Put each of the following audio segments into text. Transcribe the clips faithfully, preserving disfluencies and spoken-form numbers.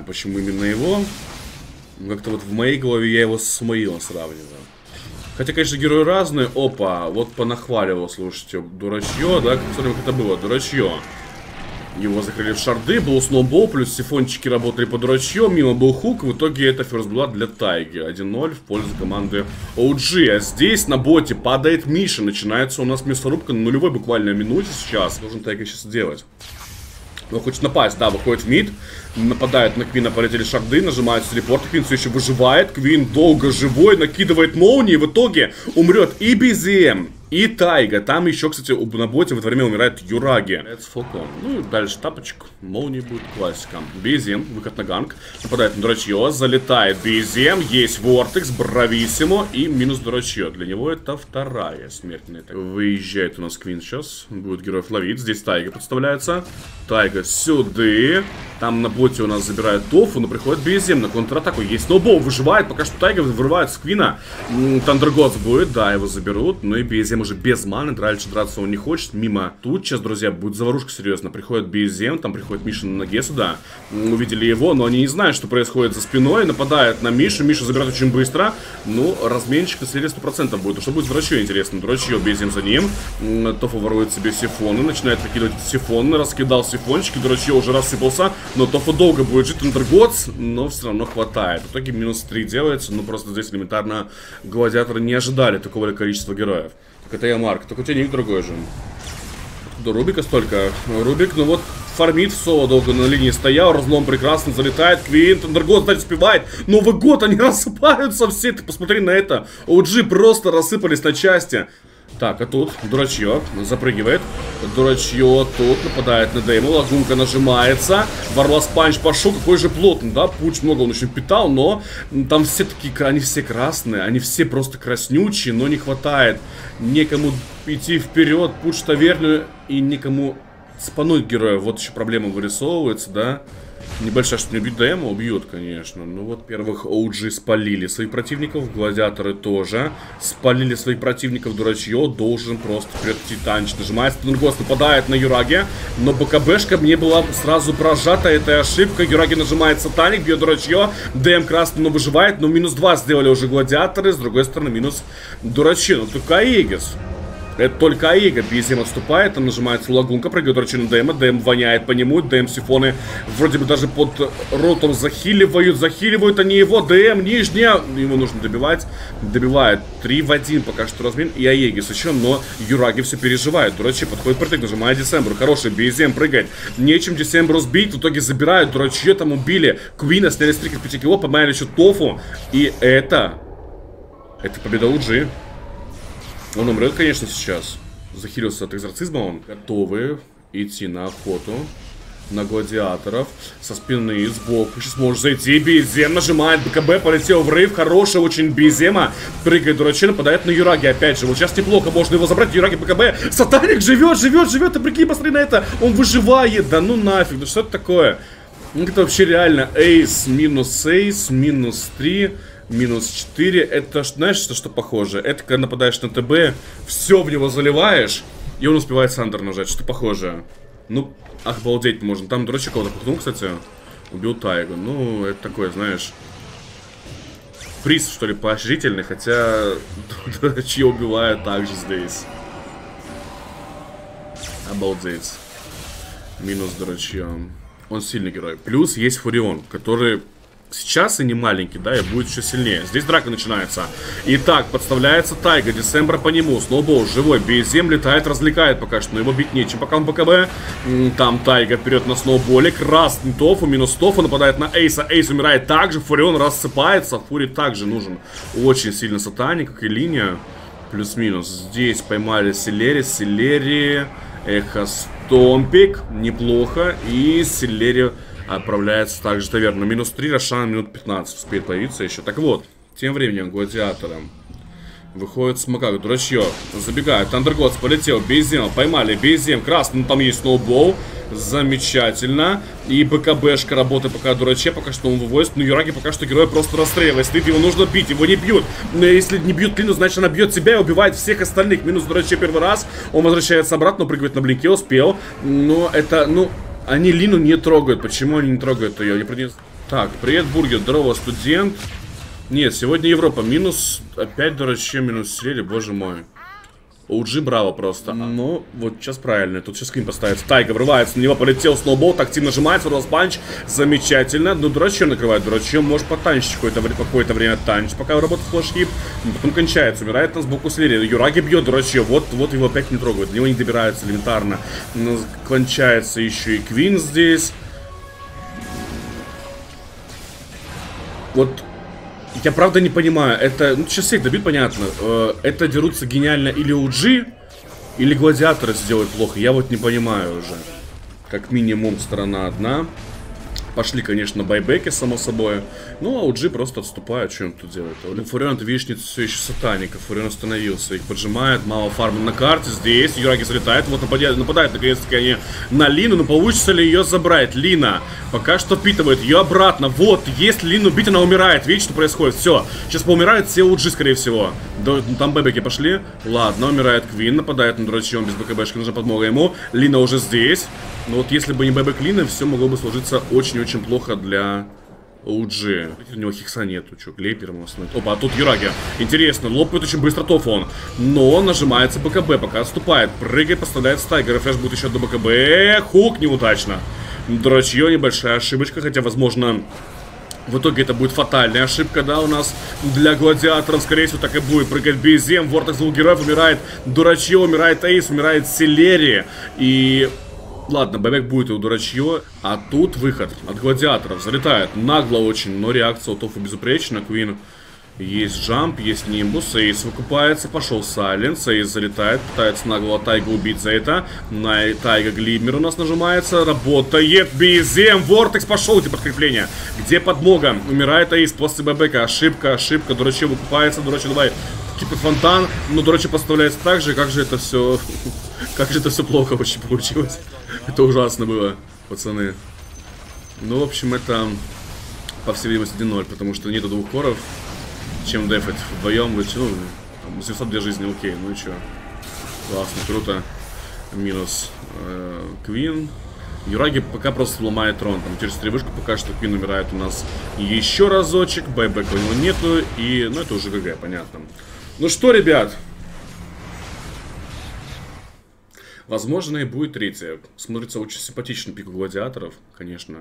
почему именно его. Как-то вот в моей голове я его с Маилом сравниваю. Хотя, конечно, герои разные. Опа, вот понахваливал, слушайте, дурачье, да? Посмотрим, как это было, дурачье. Его закрыли в шарды, был сноубол, плюс сифончики работали по дурачье, мимо был хук, в итоге это ферстблад для Тайги. один ноль в пользу команды о джи. А здесь на боте падает Миша, начинается у нас мясорубка на нулевой буквально минуте сейчас. Должен Тайга сейчас сделать. Он хочет напасть, да, выходит в мид, нападает на Квина, полетели шарды, нажимает телепорт, Квин все еще выживает, Квин долго живой, накидывает молнии, в итоге умрет и би зи эм, и Тайга. Там еще, кстати, на боте в это время умирает Юраги. Ну и дальше тапочек, молнии будет классика. би зи эм, выход на ганг, нападает на дурачье, залетает би зи эм, есть Вортекс, Брависсимо и минус дурачье. Для него это вторая смертная. Так, выезжает у нас Квин сейчас, будет героев ловить, здесь Тайга подставляется. Тайга сюда, там на боте у нас забирает Тофу, но приходит би зи эм на контратаку, есть сноубол, выживает, пока что Тайга вырывает с Квина. Тандергодс будет, да, его заберут, но и би зи эм уже без маны, дальше драться он не хочет, мимо. Тут сейчас, друзья, будет заварушка серьезно, приходит би зи эм, там приходит Миша на ноге сюда, увидели его, но они не знают, что происходит за спиной, нападает на Мишу, Миша забирает очень быстро, ну, разменчик и сто процентов будет, что будет дурачье, интересно, дурачье, би зи эм за ним, Тофу ворует себе сифоны, начинает выкидывать сифоны, раскидал сифончики, дурачье уже рассыпался, но Тофу долго будет жить, Тандергодс, но все равно хватает. В итоге минус три делается, ну просто здесь элементарно гладиаторы не ожидали такого количества героев. Так это я, Марк, только у тебя ник другой же. До Рубика столько. Рубик, ну вот, фармит в соло долго на линии стоял, разлом прекрасно залетает, Квин, Тандергодс, кстати, успевает. Новый год, они рассыпаются все, ты посмотри на это. о джи просто рассыпались на части. Так, а тут дурачье запрыгивает. Дурачье тут нападает на Дейму. Лагунка нажимается. Варлас Панч пошел. Какой же плотный, да? Пуч много он очень питал, но там все такие, они все красные. Они все просто краснючие, но не хватает. Некому идти вперед. Пуч таверну и никому спануть героя. Вот еще проблема вырисовывается, да? Небольшая, что не убить Дэма, убьют, конечно. Ну вот, первых о джи спалили своих противников, гладиаторы тоже спалили своих противников, дурачье должен просто вперед титанчик. Нажимается, Тандергодс нападает на Юраги, но БКБшка мне была сразу прожата, это ошибка. Юраги нажимает сатаник, бьет дурачье, ДМ красный, но выживает, но минус два сделали уже гладиаторы, с другой стороны минус дурачье, ну только Аегис. Это только Аига, би зи эм отступает, там нажимается лагунка, прыгает дурачье на ДМа, ДМ воняет по нему, ДМ сифоны вроде бы даже под ротом захиливают, захиливают они его, ДМ нижняя, ему нужно добивать, добивает три в один пока что размен, и Аегис еще, но Юраги все переживает, дурачье подходит прыгает, нажимает Десембр, хороший, би зи эм прыгает, нечем Десембру сбить, в итоге забирают, дурачье там убили, Квина, сняли стрик из пяти кило, поймали еще Тофу, и это, это победа о джи. Он умрет, конечно, сейчас. Захилился от экзорцизма он. Готовы идти на охоту на гладиаторов. Со спины, сбоку. Сейчас может зайти. би зи эм нажимает. БКБ полетел в рейв. Хороший очень би зи эм. Прыгает дурачье, нападает на Юраги. Опять же, вот сейчас неплохо. Можно его забрать. Юраги, БКБ. Сатаник живет, живет, живет. Ты прикинь, посмотри на это. Он выживает. Да ну нафиг. Да что это такое? Ну это вообще реально. Эйс минус эйс. Минус три. Минус четыре, это, знаешь, что, что похоже? Это когда нападаешь на ТБ, все в него заливаешь, и он успевает Сандер нажать, что похоже. Ну, обалдеть можно. Там дурачок кого-то пухнул, кстати, убил Тайгу. Ну, это такое, знаешь, приз, что ли, поощрительный, хотя дурачье убивают также здесь. Обалдеть. Минус дурачье. Он сильный герой. Плюс есть Фурион, который... Сейчас и не маленький, да, и будет еще сильнее. Здесь драка начинается. Итак, подставляется Тайга, Десембра по нему. Сноубол живой, би зи эм летает, развлекает пока что, но его бить нечем. Пока он БКБ. Там Тайга вперед на сноуболе. Красный Тофу, минус Тофу, нападает на Эйса. Эйс умирает также, Фурион рассыпается. Фури также нужен очень сильно сатаник, как и линия. Плюс-минус. Здесь поймали Селери, Селери, Эхо Стомпик. Неплохо. И Селери... отправляется также таверна. Минус три, Рошан минут пятнадцать успеет появиться еще. Так вот, тем временем гладиатором выходит Смокак, дурачье. Забегает, Тандергодс полетел, би зи эм, поймали, би зи эм, красный, ну там есть сноубол. Замечательно. И БКБшка работает пока дурачье, пока что он вывозит. Но Юраги пока что героя просто расстреливает. Стоит, его нужно бить, его не бьют. Но если не бьют Клину, значит она бьет себя и убивает всех остальных. Минус дурачье первый раз. Он возвращается обратно, прыгает на блинке, успел. Но это, ну... Они Лину не трогают. Почему они не трогают ее? Я Так, привет, бургер, здорово, студент. Нет, сегодня Европа, минус, опять дурачье, минус срели, боже мой. о джи браво просто. Ну, вот сейчас правильно. Тут сейчас скрин поставится. Тайга врывается, на него полетел сноубол, активно нажимается, рос панч. Замечательно. Ну, дурачье накрывает. Дурачье может потанчить какое-то какое время танчить, пока работает флешхип. Потом кончается. Умирает нас сбоку слери. Юраги бьет дурачье. Вот, вот его опять не трогают. До него не добираются элементарно. Но кончается еще и Квин здесь. Вот. Я правда не понимаю, это, ну сейчас всех добить, понятно, э, это дерутся гениально или о джи, или гладиаторы сделают плохо, я вот не понимаю уже. Как минимум сторона одна. Пошли, конечно, байбеки, само собой. Ну, а о джи просто отступает, что он тут делает. Фурион, ты видишь, нет все еще сатаников. Фурион остановился, их поджимает, мало фарма на карте. Здесь Юраги залетает, вот нападает, нападает наконец-таки они на Лину. Но получится ли ее забрать? Лина пока что впитывает ее обратно. Вот, если Лину убить, она умирает. Видите, что происходит? Все, сейчас поумирают все о джи, скорее всего. Да, там байбеки пошли. Ладно, умирает Квин, нападает на дурачьем без БКБшки, нужна подмога ему. Лина уже здесь. Но вот если бы не байбек Лины, все могло бы сложиться очень-очень плохо для о джи. У него хикса нету, что, клейпер ему остановить. Опа, а тут Юраги. Интересно, лопает очень быстро тофу он. Но нажимается БКБ, пока отступает. Прыгает, поставляет стайгер. Фреш будет еще до БКБ. Хук неудачно. Дурачье, небольшая ошибочка, хотя, возможно, в итоге это будет фатальная ошибка, да, у нас для гладиаторов, скорее всего, так и будет. Прыгать Безем, Вортекс двух героев, умирает Дурачье, умирает Эйс, умирает Селери. И... Ладно, байбек будет и у дурачье. А тут выход от гладиаторов. Залетает нагло очень, но реакция у Тофу безупречна. Квин есть джамп, есть нимбус. Эйс выкупается, пошел сайленс. Эйс залетает, пытается наглого Тайга убить за это. На Тайга Глиммер у нас нажимается. Работает Безем. Вортекс пошел, где подкрепление? Где подмога? Умирает Эйс после байбека. Ошибка, ошибка. Дурачье выкупается. Дурачье давай. Типа фонтан, но дурачье подставляется так же, как же это все... Как же это все плохо очень получилось. Это ужасно было, пацаны. Ну, в общем, это, по всей видимости, один ноль, потому что нету двух коров. Чем дефать вдвоем, ну, семьсот две жизни, окей, ну и чё. Классно, круто. Минус э, Квин. Юраги пока просто ломает трон. Там через три вышку пока что Квин умирает у нас еще разочек. Байбека у него нету. И, ну, это уже ГГ, понятно. Ну что, ребят. Возможно, и будет третья. Смотрится очень симпатично пик у гладиаторов, конечно.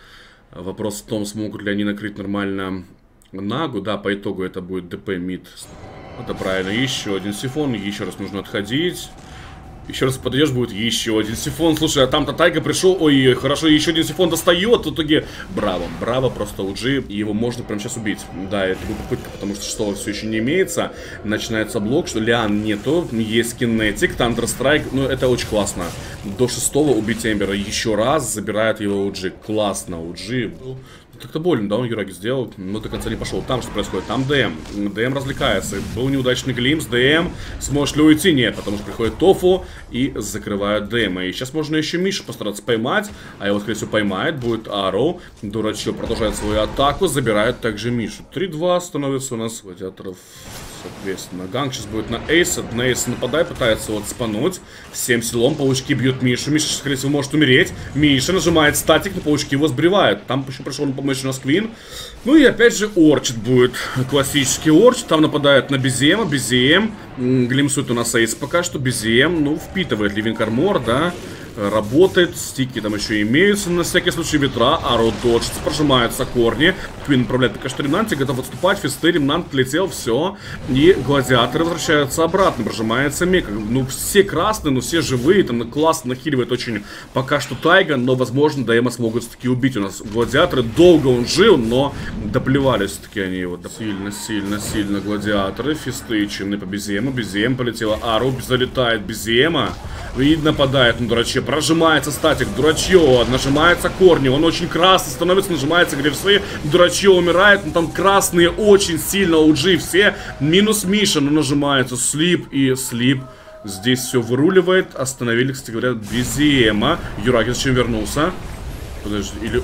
Вопрос в том, смогут ли они накрыть нормально Нагу. Да, по итогу это будет ДП мид. Это правильно. Еще один сифон. Еще раз нужно отходить. Еще раз подойдешь, будет еще один сифон. Слушай, а там-то Тайга пришел. Ой, хорошо, еще один сифон достает. В итоге браво, браво, просто о джи. И его можно прямо сейчас убить. Да, это будет попытка, потому что шестого все еще не имеется. Начинается блок, что Лиан нету. Есть кинетик, Thunderstrike. Ну, это очень классно. До шестого убить Эмбера еще раз. Забирает его о джи. Классно, о джи. Как-то больно, да, он Юраги сделал, но до конца не пошел. Там что происходит? Там ДМ. ДМ развлекается. Был неудачный глимс. ДМ сможет ли уйти? Нет, потому что приходит Тофу и закрывают ДМ. И сейчас можно еще Мишу постараться поймать. А его, скорее всего, поймает. Будет Аро. Дурачье продолжает свою атаку. Забирает также Мишу. три-два становится у нас гладиаторов. Соответственно, ганг сейчас будет на Эйса. На Эйса нападает, пытается вот спануть. Всем силом паучки бьют Мишу. Миша, скорее всего, может умереть. Миша нажимает статик, но паучки его сбривают. Там еще пришел на помощь у нас Квин. Ну и опять же Орчит будет. Классический Орчит. Там нападает на Безема. Безем. Глимсует у нас Эйс пока что. Безем, ну, впитывает Ливинг Армор, да. Работает, стики там еще имеются на всякий случай ветра. Аро доджится, прожимаются корни. Квин направляет пока что ремнанте, готов отступать. Фисты, ремнант летел, все. И гладиаторы возвращаются обратно. Прожимается мека. Ну, все красные, но все живые. Там классно нахиливает очень пока что Тайга. Но, возможно, ДМ смогут все-таки убить у нас гладиаторы. Долго он жил, но доплевали все-таки они его. Сильно, сильно, сильно гладиаторы. Фисты чинны по Безему. Безем полетела. Аро залетает Безема. И нападает на дурачье. Прожимается статик, дурачье, нажимается корни, он очень красный становится, нажимается грифсы, дурачье умирает, но там красные очень сильно о джи все, минус Миша, но нажимается слип и слип. Здесь все выруливает, остановили, кстати говоря, Безема. Юраги зачем вернулся? Подожди, или...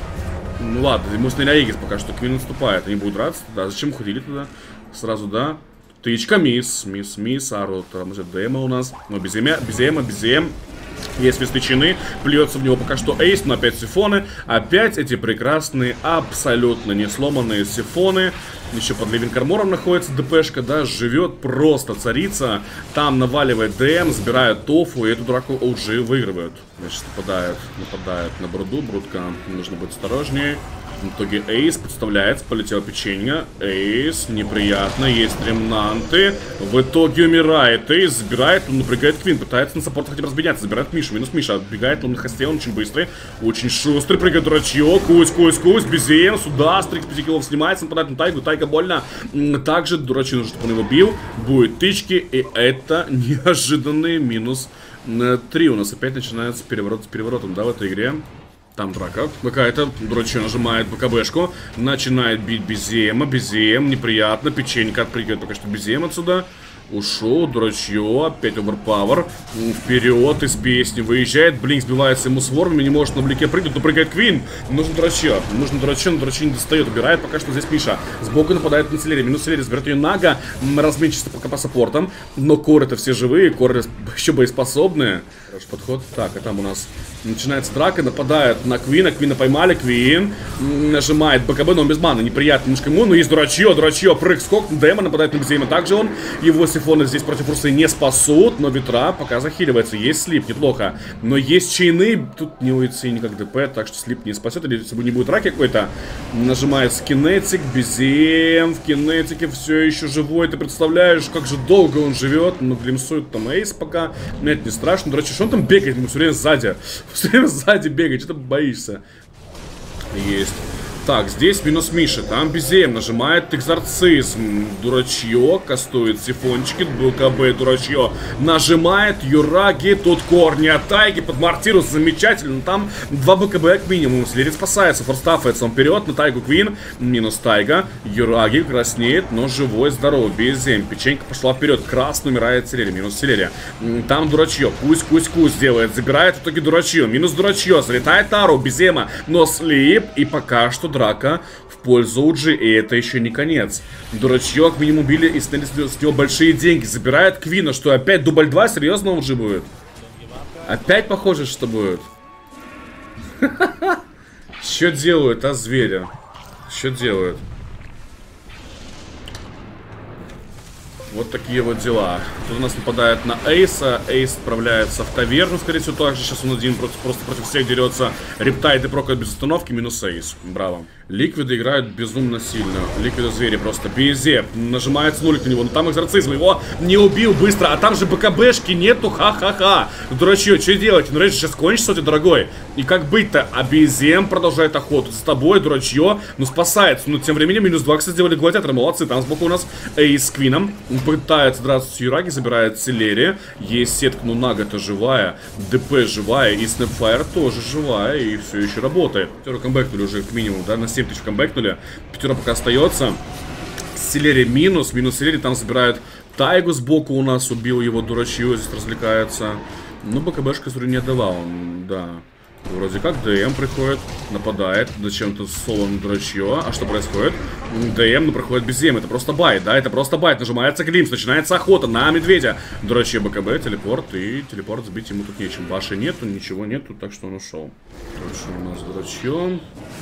Ну ладно, ему сняли Аегис пока что, Квин наступает, они будут драться, да, зачем уходили туда? Сразу, да. Тычка, мисс, мисс, мисс, Ару, там уже Дема у нас, но Безема, Безема, Безем. Есть весны чины, плюется в него пока что эйс, но опять сифоны. Опять эти прекрасные, абсолютно не сломанные сифоны. Еще под Ливинг Армором находится ДПшка, да, живет просто царица. Там наваливает ДМ, забирает тофу, и эту драку о джи выигрывают. Значит, нападают, нападают на Бруду, Брудка, нужно быть осторожнее. В итоге эйс подставляется, полетел печенье. Эйс, неприятно, есть ремнанты. В итоге умирает эйс, забирает, он напрягает Квин, пытается на саппорт хотя бы разбедняться, забирает Мишу, минус Миша, отбегает, он на хосте, он очень быстрый, очень шустрый, прыгает дурачье, кусь, кусь, кусь, безем, сюда, стрик пяти киллов снимается, нападает на Тайгу, Тайга больно. Также дурачье нужно, чтобы он его бил, будет тычки, и это неожиданный минус три. У нас опять начинается переворот с переворотом, да, в этой игре. Там драка какая-то, дурачье нажимает БКБшку, начинает бить Безема, Безем, неприятно, печенька отпрыгивает пока что Безем отсюда. Ушел, дурачье, опять оверпауэр. Вперед из песни выезжает. Блин, сбивается ему с ворвами, не может на блике прыгнуть, но прыгает Квин. Нужно дурачье, нужно дурачье, но дурачье не достает. Убирает пока что здесь Миша. Сбоку нападает на Целери. Минус Целери, заберет ее Нага. Разменчится пока по саппортам. Но коры-то все живые, коры еще боеспособные. Хороший подход. Так, а там у нас начинается драка, нападает на Квина. Квина поймали, Квин нажимает БКБ, но он без маны. Неприятно немножко ему, но есть дурачье, дурачье, прыг-скок. Дэма нападает на Безема. Также он его сифоны здесь против Русы не спасут, но ветра пока захиливается. Есть слип, неплохо. Но есть чейны, тут не уйти никак ДП, так что слип не спасет. Или если бы не будет раки какой-то, нажимает кинетик, Безем в кинетике все еще живой. Ты представляешь, как же долго он живет. Но глимсует там эйс пока. Но это не страшно. Дурачье, что он там бегает? Ему все время сзади. Все время сзади бегает, что ты боишься? Есть. Так, здесь минус Миша, там Безем нажимает экзорцизм, дурачье, кастует сифончики, БКБ, дурачье, нажимает Юраги, тут корни от Тайги под Мартирус, замечательно, там два БКБ как минимум, Слери спасается, форстафается он вперед на Тайгу Квин, минус Тайга, Юраги краснеет, но живой, здоровый, Безем, печенька пошла вперед, красный умирает Селери, минус Селери, там дурачье, кусь-кусь-кусь делает, забирает в итоге дурачье, минус дурачье, залетает Тару, Безема, но слип, и пока что драка в пользу о джи, и это еще не конец. Дурачье как минимум убили и сняли с него большие деньги. Забирает Квина, что опять дубль два, серьезно о джи будет? Опять похоже, что будет? Что делают, а зверя? Что делают? Вот такие вот дела. Тут у нас нападает на Эйса. Эйс отправляется в таверну, скорее всего, также. Сейчас он один против, просто против всех дерется. Рептайд и прокает без остановки, минус Эйс. Браво. Ликвиды играют безумно сильно. Ликвиды звери просто. Безеп. Нажимается нулик на него. Но там экзорцизм. Его не убил быстро. А там же БКБшки нету. Ха-ха-ха. Дурачье, что делать? Ну, сейчас кончится, у тебя, дорогой. И как быть-то? А Безем продолжает охоту. С тобой, дурачье. Ну, спасается. Но тем временем минус два, кстати, сделали гладиаторы. Молодцы. Там сбоку у нас Эйс с Квином. Пытается драться с Юраги, забирает Селери. Есть сетка, но Нага-то живая. ДП живая. И Снэпфайр тоже живая. И все еще работает. Пятеро камбэкнули уже к минимуму, да? На семь тысяч камбэкнули. Пятеро пока остается. Селери минус. Минус Селери. Там забирают Тайгу сбоку у нас. Убил его дурачье. Здесь развлекается. Ну, БКБшка, смотрю, не отдавал. Да. Вроде как ДМ приходит, нападает, зачем-то соло на дурачье. А что происходит? ДМ, ну, проходит Безем, это просто байт, да, это просто байт. Нажимается глимс, начинается охота на медведя. Дурачье БКБ, телепорт, и телепорт сбить ему тут нечем. Баши нету, ничего нету, так что он ушел. Дальше у нас дурачье.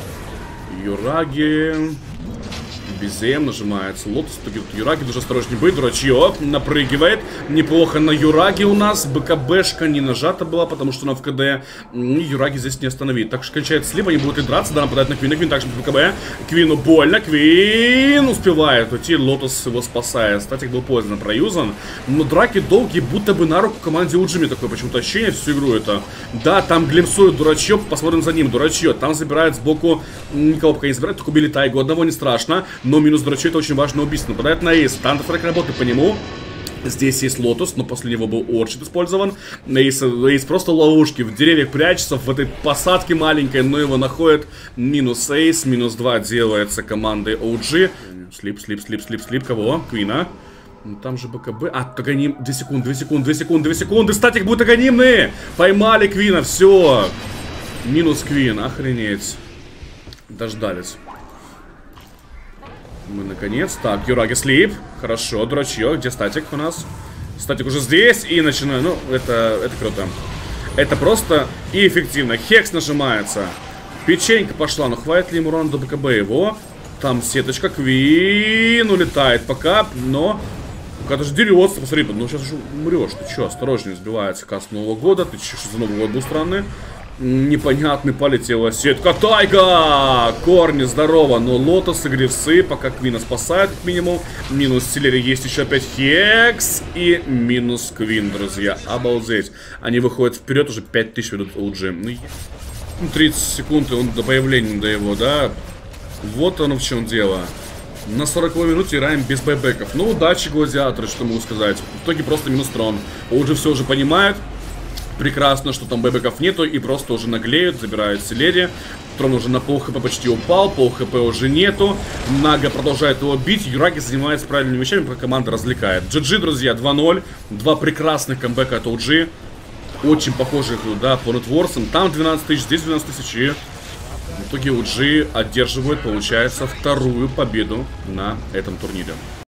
Юраги. Безем нажимается. Лотос. Юраги даже осторожнее быть. Дурачье напрыгивает. Неплохо на Юраги у нас. БКБшка не нажата была, потому что она в КД. И Юраги здесь не остановить. Так что кончается слив. Они будут и драться. Да, нападает на Квина. Квин также БКБ. Квину больно. Квин успевает уйти. Лотос его спасает. Статик был поздно проюзан. Но драки долгие, будто бы на руку команде о джи. Мне такое почему-то ощущение всю игру это. Да, там глимсует дурачье. Посмотрим за ним. Дурачье. Там забирает сбоку. Никого пока не забирает. Только убили Тайгу. Одного не страшно. Но минус дурачье это очень важное убийство. Нападает на Эйс. Тантафрек работает по нему. Здесь есть Лотос, но после него был Орчит использован. Эйс, Эйс просто ловушки. В деревьях прячется, в этой посадке маленькой, но его находит. Минус Эйс. Минус два делается командой о джи. Слип, слип, слип, слип, слип. Кого? Квина. Ну, там же БКБ. А, агоним. две секунды, две секунды, две секунды, две секунды. Статик будет агонимный. Поймали Квина, все. Минус Квин, охренеть. Дождались. Мы наконец. Так, Юраги слип. Хорошо, дурачье. Где статик у нас? Статик уже здесь. И начинаю. Ну, это, это круто. Это просто и эффективно. Хекс нажимается. Печенька пошла. Но хватит ли ему урона до БКБ его? Там сеточка. Квин улетает пока. Но... Когда же дерется, посмотри, ну сейчас же умрешь. Ты че, осторожнее, сбивается каст Нового года. Ты че, что за Новый год был странный? Непонятный, полетела сетка. Тайга! Корни, здорово. Но лотосы, грифсы, пока Квина спасает, как минимум. Минус Силери, есть еще опять Хекс. И минус Квин, друзья. Обалдеть. Они выходят вперед, уже пять тысяч ведут о джи. Ну, тридцать секунд он до появления до его, да? Вот оно в чем дело. На сороковой минуте играем без байбеков. Ну, удачи, гладиаторы, что могу сказать. В итоге просто минус трон. о джи все уже понимает. Прекрасно, что там байбеков нету. И просто уже наглеют, забирают Силери. Трон уже на пол хп почти упал. Пол хп уже нету. Нага продолжает его бить. Юраги занимается правильными вещами, пока команда развлекает. джи джи, друзья, два ноль. Два прекрасных камбэка от о джи. Очень похожих, да, по нетворсам. Там двенадцать тысяч, здесь двенадцать тысяч. И в итоге о джи одерживает, получается, вторую победу на этом турнире.